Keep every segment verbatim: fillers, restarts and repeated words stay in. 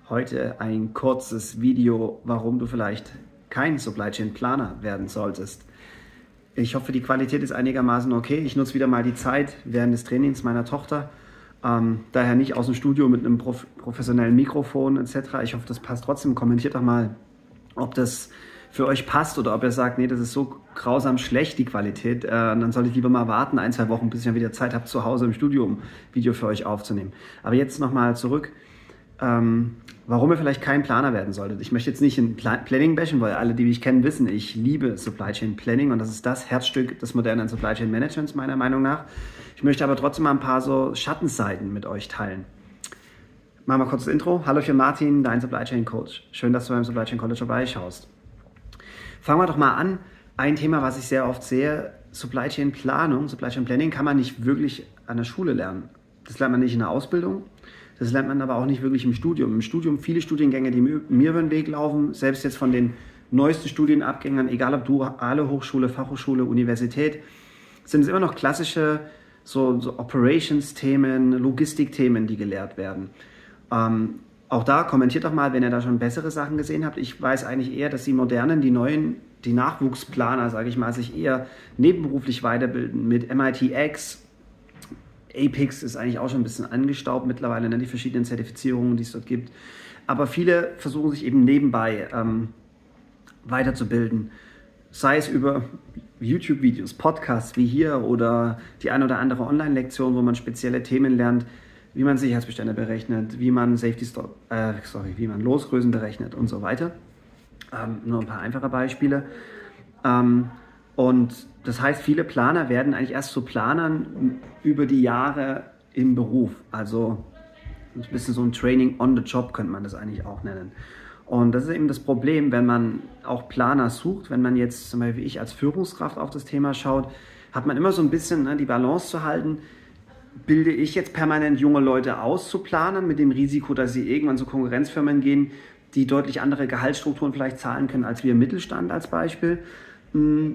Heute ein kurzes Video, warum du vielleicht kein Supply Chain Planer werden solltest. Ich hoffe, die Qualität ist einigermaßen okay. Ich nutze wieder mal die Zeit während des Trainings meiner Tochter. Ähm, daher nicht aus dem Studio mit einem prof professionellen Mikrofon et cetera. Ich hoffe, das passt trotzdem. Kommentiert doch mal, ob das für euch passt oder ob ihr sagt, nee, das ist so grausam schlecht, die Qualität. Äh, dann sollte ich lieber mal warten, ein, zwei Wochen, bis ich dann wieder Zeit habe, zu Hause im Studio um Video für euch aufzunehmen. Aber jetzt nochmal zurück. Ähm, warum ihr vielleicht kein Planer werden solltet. Ich möchte jetzt nicht in Pla Planning bashen, weil alle, die mich kennen, wissen, ich liebe Supply Chain Planning und das ist das Herzstück des modernen Supply Chain Managements meiner Meinung nach. Ich möchte aber trotzdem mal ein paar so Schattenseiten mit euch teilen. Machen wir kurz das Intro. Hallo, ich bin Martin, dein Supply Chain Coach. Schön, dass du beim Supply Chain College vorbeischaust. Fangen wir doch mal an. Ein Thema, was ich sehr oft sehe, Supply Chain Planung, Supply Chain Planning kann man nicht wirklich an der Schule lernen. Das lernt man nicht in der Ausbildung. Das lernt man aber auch nicht wirklich im Studium. Im Studium viele Studiengänge, die mir über den Weg laufen, selbst jetzt von den neuesten Studienabgängern, egal ob duale Hochschule, Fachhochschule, Universität, sind es immer noch klassische so, so Operations-Themen, Logistik-Themen, die gelehrt werden. Ähm, auch da kommentiert doch mal, wenn ihr da schon bessere Sachen gesehen habt. Ich weiß eigentlich eher, dass die modernen, die neuen, die Nachwuchsplaner, sage ich mal, sich eher nebenberuflich weiterbilden mit M I T X. Apex ist eigentlich auch schon ein bisschen angestaubt mittlerweile, ne, die verschiedenen Zertifizierungen, die es dort gibt. Aber viele versuchen sich eben nebenbei ähm, weiterzubilden. Sei es über YouTube-Videos, Podcasts wie hier oder die ein oder andere Online-Lektion, wo man spezielle Themen lernt, wie man Sicherheitsbestände berechnet, wie man Safety Stock, äh, sorry, wie man Losgrößen berechnet und so weiter. Ähm, nur ein paar einfache Beispiele. Ähm, Und das heißt, viele Planer werden eigentlich erst zu Planern über die Jahre im Beruf. Also ein bisschen so ein Training on the Job könnte man das eigentlich auch nennen. Und das ist eben das Problem, wenn man auch Planer sucht, wenn man jetzt zum Beispiel wie ich als Führungskraft auf das Thema schaut, hat man immer so ein bisschen ne, die Balance zu halten. Bilde ich jetzt permanent junge Leute aus zu Planern mit dem Risiko, dass sie irgendwann zu Konkurrenzfirmen gehen, die deutlich andere Gehaltsstrukturen vielleicht zahlen können als wir im Mittelstand als Beispiel. Hm.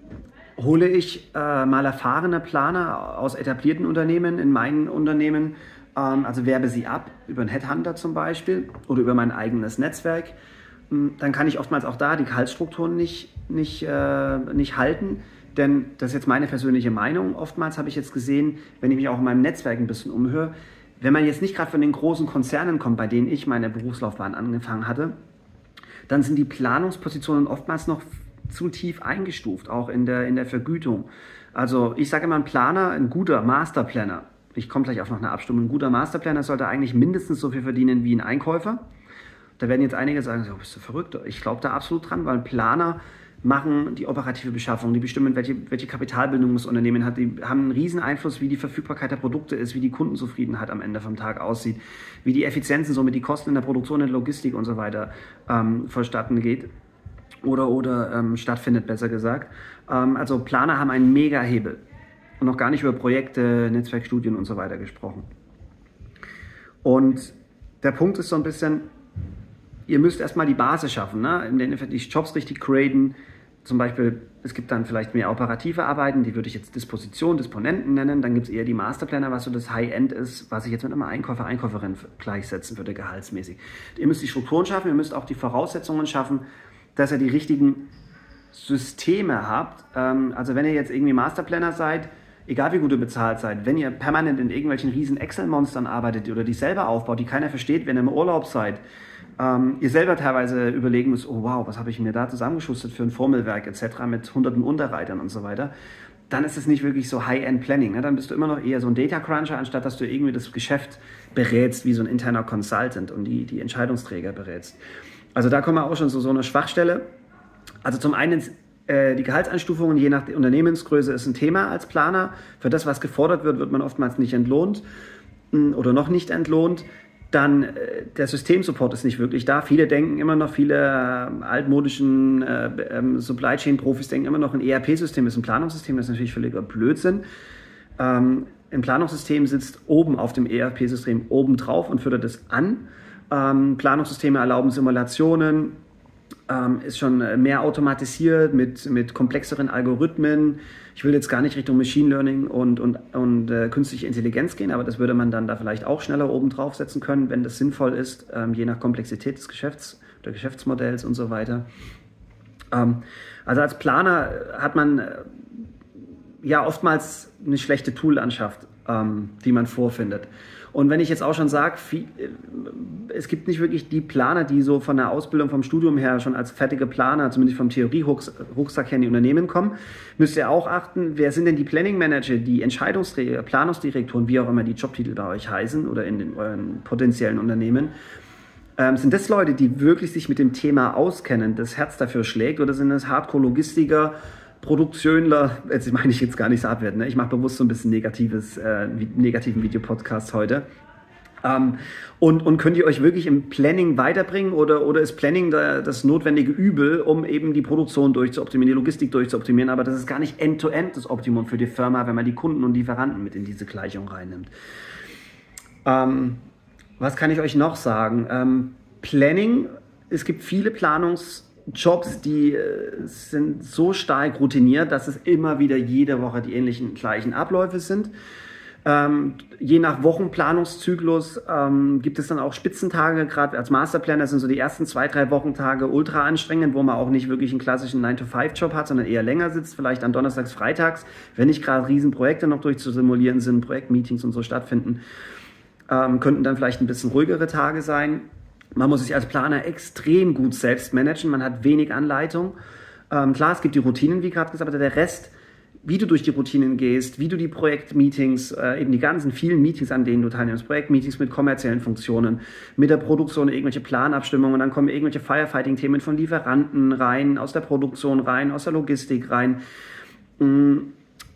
Hole ich äh, mal erfahrene Planer aus etablierten Unternehmen in meinen Unternehmen, ähm, also werbe sie ab, über einen Headhunter zum Beispiel oder über mein eigenes Netzwerk, ähm, dann kann ich oftmals auch da die Gehaltsstrukturen nicht, nicht, äh, nicht halten, denn das ist jetzt meine persönliche Meinung. Oftmals habe ich jetzt gesehen, wenn ich mich auch in meinem Netzwerk ein bisschen umhöre, wenn man jetzt nicht gerade von den großen Konzernen kommt, bei denen ich meine Berufslaufbahn angefangen hatte, dann sind die Planungspositionen oftmals noch zu tief eingestuft, auch in der, in der Vergütung. Also ich sage immer, ein Planer, ein guter Masterplanner, ich komme gleich auf noch eine Abstimmung, ein guter Masterplanner sollte eigentlich mindestens so viel verdienen wie ein Einkäufer. Da werden jetzt einige sagen, so, bist du verrückt? Ich glaube da absolut dran, weil Planer machen die operative Beschaffung, die bestimmen, welche, welche Kapitalbildung das Unternehmen hat, die haben einen riesen Einfluss, wie die Verfügbarkeit der Produkte ist, wie die Kundenzufriedenheit am Ende vom Tag aussieht, wie die Effizienzen, somit die Kosten in der Produktion, in der Logistik und so weiter ähm, vonstatten geht. Oder, oder ähm, stattfindet, besser gesagt. Ähm, also Planer haben einen Mega-Hebel und noch gar nicht über Projekte, Netzwerkstudien und so weiter gesprochen. Und der Punkt ist so ein bisschen, ihr müsst erstmal die Basis schaffen, ne? Im Endeffekt die Jobs richtig graden. Zum Beispiel, es gibt dann vielleicht mehr operative Arbeiten, die würde ich jetzt Disposition, Disponenten nennen. Dann gibt es eher die Masterplaner, was so das High-End ist, was ich jetzt mit einem Einkäufer, Einkäuferin gleichsetzen würde, gehaltsmäßig. Ihr müsst die Strukturen schaffen, ihr müsst auch die Voraussetzungen schaffen, dass ihr die richtigen Systeme habt. Also wenn ihr jetzt irgendwie Masterplanner seid, egal wie gut ihr bezahlt seid, wenn ihr permanent in irgendwelchen riesen Excel-Monstern arbeitet oder die selber aufbaut, die keiner versteht, wenn ihr im Urlaub seid, ihr selber teilweise überlegen müsst, oh wow, was habe ich mir da zusammengeschustert für ein Formelwerk et cetera mit hunderten Unterreitern und so weiter, dann ist es nicht wirklich so High-End-Planning. Dann bist du immer noch eher so ein Data-Cruncher, anstatt dass du irgendwie das Geschäft berätst, wie so ein interner Consultant und die, die Entscheidungsträger berätst. Also da kommen wir auch schon zu so einer Schwachstelle. Also zum einen äh, die Gehaltseinstufungen je nach Unternehmensgröße ist ein Thema als Planer. Für das, was gefordert wird, wird man oftmals nicht entlohnt mh, oder noch nicht entlohnt. Dann äh, der Systemsupport ist nicht wirklich da. Viele denken immer noch, viele äh, altmodischen äh, äh, Supply Chain Profis denken immer noch, ein E R P-System ist ein Planungssystem. Das ist natürlich völliger Blödsinn. Ähm, ein Planungssystem sitzt oben auf dem E R P-System oben drauf und füttert es an. Ähm, Planungssysteme erlauben Simulationen, ähm, ist schon mehr automatisiert mit, mit komplexeren Algorithmen. Ich will jetzt gar nicht Richtung Machine Learning und, und, und äh, künstliche Intelligenz gehen, aber das würde man dann da vielleicht auch schneller oben draufsetzen können, wenn das sinnvoll ist, ähm, je nach Komplexität des Geschäfts, der Geschäftsmodells und so weiter. Ähm, also als Planer hat man äh, ja oftmals eine schlechte Toollandschaft, ähm, die man vorfindet. Und wenn ich jetzt auch schon sage, es gibt nicht wirklich die Planer, die so von der Ausbildung, vom Studium her schon als fertige Planer, zumindest vom Theorie-Rucksack her in die Unternehmen kommen, müsst ihr auch achten, wer sind denn die Planning Manager, die Entscheidungsträger, Planungsdirektoren, wie auch immer die Jobtitel bei euch heißen oder in den, euren potenziellen Unternehmen. Ähm, sind das Leute, die wirklich sich mit dem Thema auskennen, das Herz dafür schlägt, oder sind das Hardcore-Logistiker, Produktionler, jetzt meine ich jetzt gar nicht so abwerten, ne? Ich mache bewusst so ein bisschen negatives, äh, negativen Videopodcast heute. Ähm, und, und könnt ihr euch wirklich im Planning weiterbringen oder, oder ist Planning da, das notwendige Übel, um eben die Produktion durchzuoptimieren, die Logistik durchzuoptimieren, aber das ist gar nicht end-to-end das Optimum für die Firma, wenn man die Kunden und Lieferanten mit in diese Gleichung reinnimmt. Ähm, was kann ich euch noch sagen? Ähm, Planning, es gibt viele Planungs- Jobs, die äh, sind so stark routiniert, dass es immer wieder jede Woche die ähnlichen gleichen Abläufe sind. Ähm, je nach Wochenplanungszyklus ähm, gibt es dann auch Spitzentage, gerade als Masterplaner sind so die ersten zwei, drei Wochentage ultra anstrengend, wo man auch nicht wirklich einen klassischen nine to five Job hat, sondern eher länger sitzt, vielleicht an Donnerstags, Freitags, wenn nicht gerade Riesenprojekte noch durchzusimulieren sind, Projektmeetings und so stattfinden, ähm, könnten dann vielleicht ein bisschen ruhigere Tage sein. Man muss sich als Planer extrem gut selbst managen, man hat wenig Anleitung. Ähm, klar, es gibt die Routinen, wie gerade gesagt, aber der Rest, wie du durch die Routinen gehst, wie du die Projektmeetings, äh, eben die ganzen vielen Meetings, an denen du teilnimmst, Projektmeetings mit kommerziellen Funktionen, mit der Produktion, irgendwelche Planabstimmungen, dann kommen irgendwelche Firefighting-Themen von Lieferanten rein, aus der Produktion rein, aus der Logistik rein. Mhm.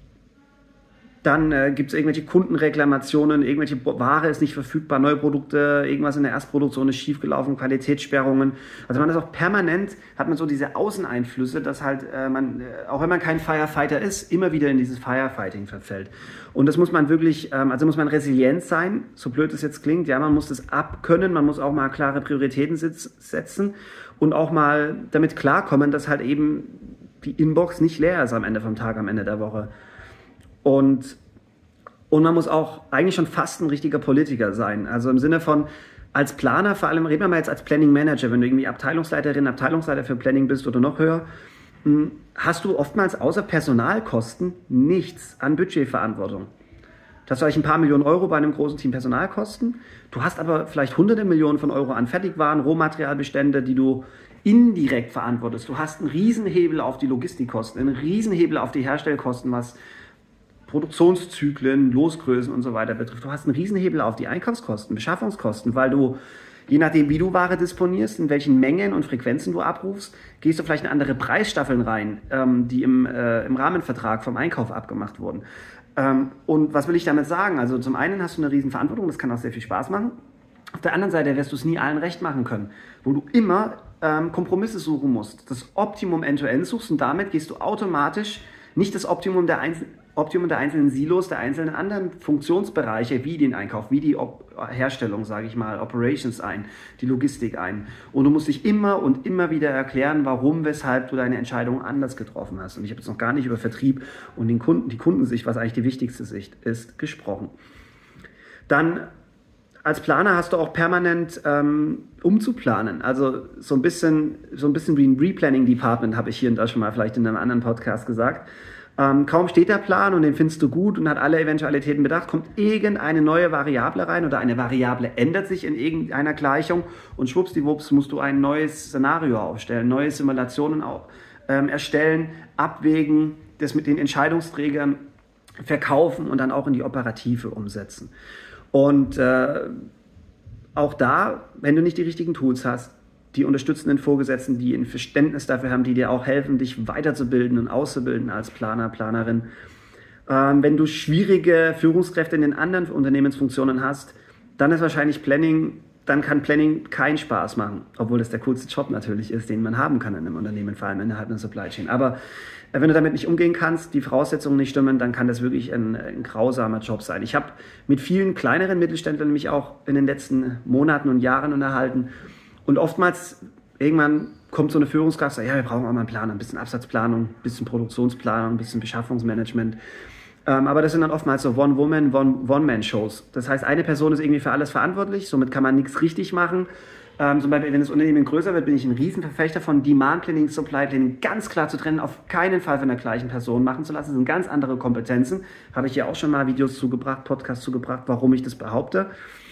Dann äh, gibt es irgendwelche Kundenreklamationen, irgendwelche Ware ist nicht verfügbar, neue Produkte, irgendwas in der Erstproduktion ist schiefgelaufen, Qualitätssperrungen. Also man ist auch permanent, hat man so diese Außeneinflüsse, dass halt äh, man, äh, auch wenn man kein Firefighter ist, immer wieder in dieses Firefighting verfällt. Und das muss man wirklich, ähm, also muss man resilient sein, so blöd es jetzt klingt. Ja, man muss das abkönnen, man muss auch mal klare Prioritäten setzen und auch mal damit klarkommen, dass halt eben die Inbox nicht leer ist am Ende vom Tag, am Ende der Woche. Und, und man muss auch eigentlich schon fast ein richtiger Politiker sein. Also im Sinne von, als Planer, vor allem reden wir mal jetzt als Planning Manager, wenn du irgendwie Abteilungsleiterin, Abteilungsleiter für Planning bist oder noch höher, hast du oftmals außer Personalkosten nichts an Budgetverantwortung. Du hast vielleicht ein paar Millionen Euro bei einem großen Team Personalkosten. Du hast aber vielleicht hunderte Millionen von Euro an Fertigwaren, Rohmaterialbestände, die du indirekt verantwortest. Du hast einen Riesenhebel auf die Logistikkosten, einen Riesenhebel auf die Herstellkosten, was Produktionszyklen, Losgrößen und so weiter betrifft. Du hast einen Riesenhebel auf die Einkaufskosten, Beschaffungskosten, weil du, je nachdem wie du Ware disponierst, in welchen Mengen und Frequenzen du abrufst, gehst du vielleicht in andere Preisstaffeln rein, ähm, die im, äh, im Rahmenvertrag vom Einkauf abgemacht wurden. Ähm, und was will ich damit sagen? Also zum einen hast du eine riesen Verantwortung, das kann auch sehr viel Spaß machen. Auf der anderen Seite wirst du es nie allen recht machen können, wo du immer ähm, Kompromisse suchen musst, das Optimum End-to-End suchst und damit gehst du automatisch nicht das Optimum der einzelnen Optimum der einzelnen Silos, der einzelnen anderen Funktionsbereiche, wie den Einkauf, wie die Op- Herstellung, sage ich mal, Operations ein, die Logistik ein. Und du musst dich immer und immer wieder erklären, warum, weshalb du deine Entscheidung anders getroffen hast. Und ich habe jetzt noch gar nicht über Vertrieb und den Kunden, die Kundensicht, was eigentlich die wichtigste Sicht ist, gesprochen. Dann als Planer hast du auch permanent ähm, umzuplanen. Also so ein bisschen, so ein bisschen wie ein Replanning-Department, habe ich hier und da schon mal vielleicht in einem anderen Podcast gesagt. Ähm, kaum steht der Plan und den findest du gut und hat alle Eventualitäten bedacht, kommt irgendeine neue Variable rein oder eine Variable ändert sich in irgendeiner Gleichung und schwuppsdiwupps musst du ein neues Szenario aufstellen, neue Simulationen auch, ähm, erstellen, abwägen, das mit den Entscheidungsträgern verkaufen und dann auch in die Operative umsetzen. Und äh, auch da, wenn du nicht die richtigen Tools hast, die unterstützenden Vorgesetzten, die ein Verständnis dafür haben, die dir auch helfen, dich weiterzubilden und auszubilden als Planer, Planerin. Ähm, wenn du schwierige Führungskräfte in den anderen Unternehmensfunktionen hast, dann ist wahrscheinlich Planning, dann kann Planning keinen Spaß machen, obwohl das der coolste Job natürlich ist, den man haben kann in einem Unternehmen, vor allem innerhalb einer Supply Chain. Aber äh, wenn du damit nicht umgehen kannst, die Voraussetzungen nicht stimmen, dann kann das wirklich ein, ein grausamer Job sein. Ich habe mit vielen kleineren Mittelständlern mich auch in den letzten Monaten und Jahren unterhalten. Und oftmals irgendwann kommt so eine Führungskraft, sagt, ja, wir brauchen auch mal einen Planer, ein bisschen Absatzplanung, ein bisschen Produktionsplanung, ein bisschen Beschaffungsmanagement. Ähm, aber das sind dann oftmals so One-Woman, One-Man-Shows. Das heißt, eine Person ist irgendwie für alles verantwortlich, somit kann man nichts richtig machen. Ähm, zum Beispiel, wenn das Unternehmen größer wird, bin ich ein Riesenverfechter von Demand Planning, Supply Planning ganz klar zu trennen, auf keinen Fall von der gleichen Person machen zu lassen. Das sind ganz andere Kompetenzen. Habe ich hier auch schon mal Videos zugebracht, Podcasts zugebracht, warum ich das behaupte.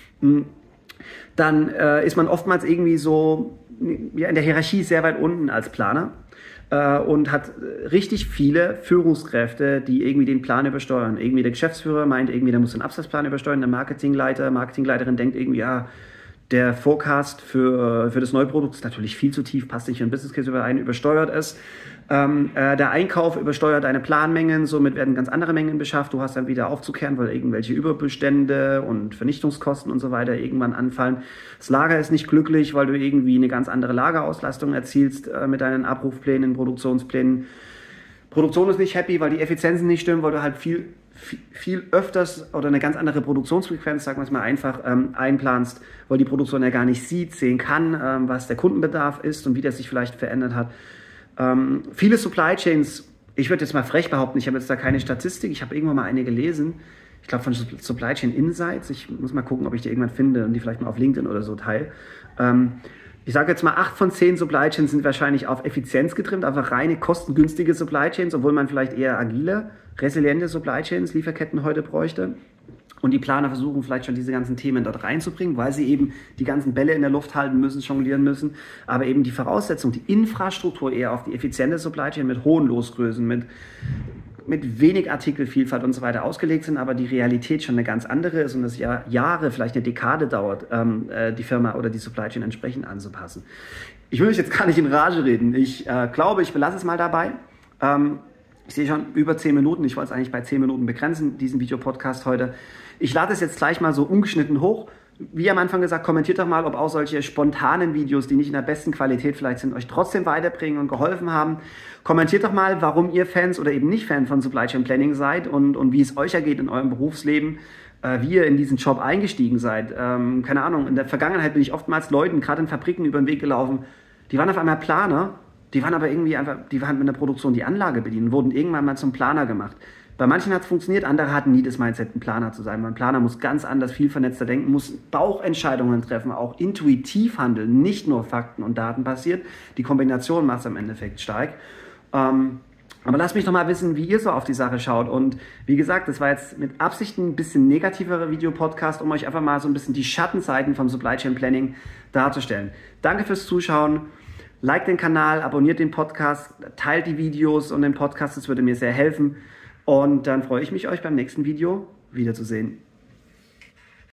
Dann äh, ist man oftmals irgendwie so ja, in der Hierarchie sehr weit unten als Planer. Und hat richtig viele Führungskräfte, die irgendwie den Plan übersteuern. Irgendwie der Geschäftsführer meint, irgendwie der muss den Absatzplan übersteuern, der Marketingleiter, Marketingleiterin denkt irgendwie, ja, der Forecast für, für das neue Produkt ist natürlich viel zu tief, passt nicht in den Business Case überein, übersteuert es. Ähm, äh, der Einkauf übersteuert deine Planmengen, somit werden ganz andere Mengen beschafft. Du hast dann wieder aufzukehren, weil irgendwelche Überbestände und Vernichtungskosten und so weiter irgendwann anfallen. Das Lager ist nicht glücklich, weil du irgendwie eine ganz andere Lagerauslastung erzielst äh, mit deinen Abrufplänen, Produktionsplänen. Produktion ist nicht happy, weil die Effizienzen nicht stimmen, weil du halt viel, viel, viel öfters oder eine ganz andere Produktionsfrequenz, sagen wir es mal einfach, ähm, einplanst, weil die Produktion ja gar nicht sieht, sehen kann, ähm, was der Kundenbedarf ist und wie der sich vielleicht verändert hat. Ähm, viele Supply Chains, ich würde jetzt mal frech behaupten, ich habe jetzt da keine Statistik, ich habe irgendwann mal eine gelesen, ich glaube von Supply Chain Insights, ich muss mal gucken, ob ich die irgendwann finde und die vielleicht mal auf LinkedIn oder so teile. Ähm, ich sage jetzt mal, acht von zehn Supply Chains sind wahrscheinlich auf Effizienz getrimmt, einfach reine kostengünstige Supply Chains, obwohl man vielleicht eher agile, resiliente Supply Chains, Lieferketten heute bräuchte. Und die Planer versuchen vielleicht schon diese ganzen Themen dort reinzubringen, weil sie eben die ganzen Bälle in der Luft halten müssen, jonglieren müssen. Aber eben die Voraussetzung, die Infrastruktur eher auf die effiziente Supply Chain mit hohen Losgrößen, mit, mit wenig Artikelvielfalt und so weiter ausgelegt sind, aber die Realität schon eine ganz andere ist und es ja Jahre, vielleicht eine Dekade dauert, ähm, die Firma oder die Supply Chain entsprechend anzupassen. Ich will euch jetzt gar nicht in Rage reden. Ich äh, glaube, ich belasse es mal dabei. Ähm, ich sehe schon über zehn Minuten. Ich wollte es eigentlich bei zehn Minuten begrenzen, diesen Videopodcast heute. Ich lade es jetzt gleich mal so ungeschnitten hoch. Wie am Anfang gesagt, kommentiert doch mal, ob auch solche spontanen Videos, die nicht in der besten Qualität vielleicht sind, euch trotzdem weiterbringen und geholfen haben. Kommentiert doch mal, warum ihr Fans oder eben nicht Fan von Supply Chain Planning seid und, und wie es euch ergeht in eurem Berufsleben, äh, wie ihr in diesen Job eingestiegen seid. Ähm, keine Ahnung, in der Vergangenheit bin ich oftmals Leuten, gerade in Fabriken, über den Weg gelaufen, die waren auf einmal Planer, die waren aber irgendwie einfach, die waren mit der Produktion die Anlage bedienen, wurden irgendwann mal zum Planer gemacht. Bei manchen hat es funktioniert, andere hatten nie das Mindset, ein Planer zu sein. Ein Planer muss ganz anders, viel vernetzter denken, muss Bauchentscheidungen treffen, auch intuitiv handeln, nicht nur Fakten und Daten basiert. Die Kombination macht es am Endeffekt stark. Ähm, aber lasst mich doch mal wissen, wie ihr so auf die Sache schaut. Und wie gesagt, das war jetzt mit Absicht ein bisschen negativerer Videopodcast, um euch einfach mal so ein bisschen die Schattenseiten vom Supply Chain Planning darzustellen. Danke fürs Zuschauen. Liked den Kanal, abonniert den Podcast, teilt die Videos und den Podcast, das würde mir sehr helfen. Und dann freue ich mich, euch beim nächsten Video wiederzusehen.